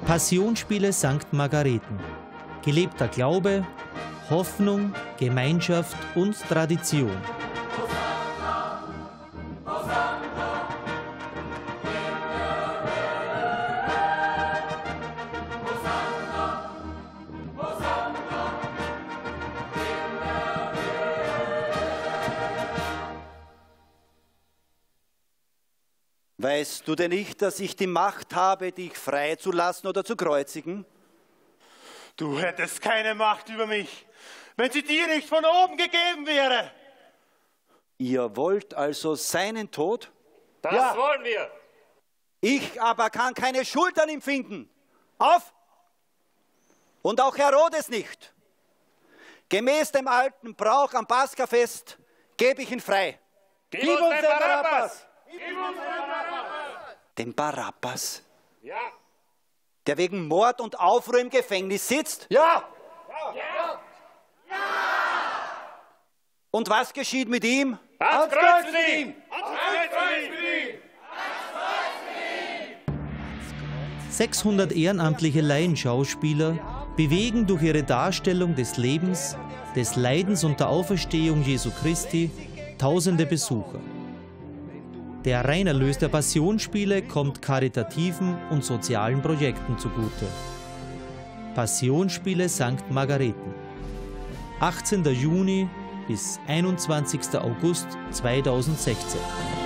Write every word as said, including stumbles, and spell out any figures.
Passionsspiele Sankt Margareten. Gelebter Glaube, Hoffnung, Gemeinschaft und Tradition. Weißt du denn nicht, dass ich die Macht habe, dich freizulassen oder zu kreuzigen? Du hättest keine Macht über mich, wenn sie dir nicht von oben gegeben wäre. Ihr wollt also seinen Tod? Das ja. wollen wir. Ich aber kann keine Schuld an ihm finden. Auf! Und auch Herodes nicht. Gemäß dem alten Brauch am Paschafest gebe ich ihn frei. Gib, Gib uns den Barabbas! Gib uns den Barabbas! Den Barabbas? Ja. Der wegen Mord und Aufruhr im Gefängnis sitzt? Ja. Ja. Ja. Ja. Und was geschieht mit ihm? Ans Kreuz mit ihm! Ans Kreuz mit ihm! sechshundert ehrenamtliche Laienschauspieler bewegen durch ihre Darstellung des Lebens, des Leidens und der Auferstehung Jesu Christi tausende Besucher. Der Reinerlös der Passionsspiele kommt karitativen und sozialen Projekten zugute. Passionsspiele Sankt Margareten. achtzehnter Juni bis einundzwanzigster August zweitausendsechzehn.